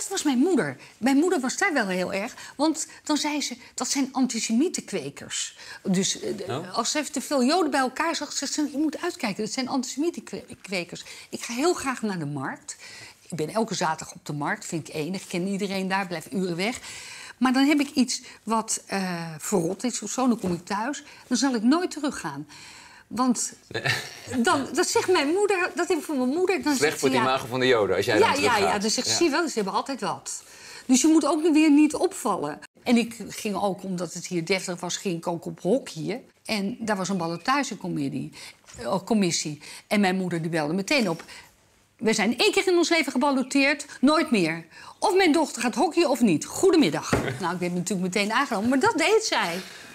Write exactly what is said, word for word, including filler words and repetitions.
was mijn moeder. Mijn moeder was daar wel heel erg. Want dan zei ze, dat zijn antisemietenkwekers. Dus oh. als ze te veel Joden bij elkaar zag, zei ze, je moet uitkijken, dat zijn antisemietenkwekers. Ik ga heel graag naar de markt. Ik ben elke zaterdag op de markt, vind ik enig. Ik ken iedereen daar, blijf uren weg. Maar dan heb ik iets wat uh, verrot is of zo, dan kom ik thuis. Dan zal ik nooit teruggaan. Want nee. dan, dat zegt mijn moeder, dat heb ik van mijn moeder. Dan Slecht voor het imago van de Joden, als jij ja, dan teruggaat. Ja, ja, dan zegt ze, ja. zie je wel, ze hebben altijd wat. Dus je moet ook weer niet opvallen. En ik ging ook, omdat het hier deftig was, ging ik ook op hockeyen. En daar was een ballotage-commissie. En mijn moeder die belde meteen op. We zijn één keer in ons leven geballoteerd, nooit meer. Of mijn dochter gaat hockeyen of niet. Goedemiddag. Nou, ik werd natuurlijk meteen aangenomen, maar dat deed zij.